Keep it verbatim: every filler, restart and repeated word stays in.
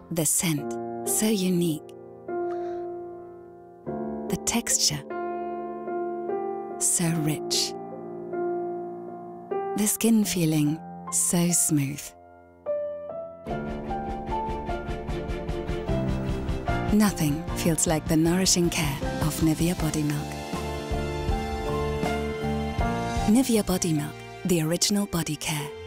The scent, so unique. The texture, so rich. The skin feeling, so smooth. Nothing feels like the nourishing care of Nivea Body Milk. Nivea Body Milk, the original body care.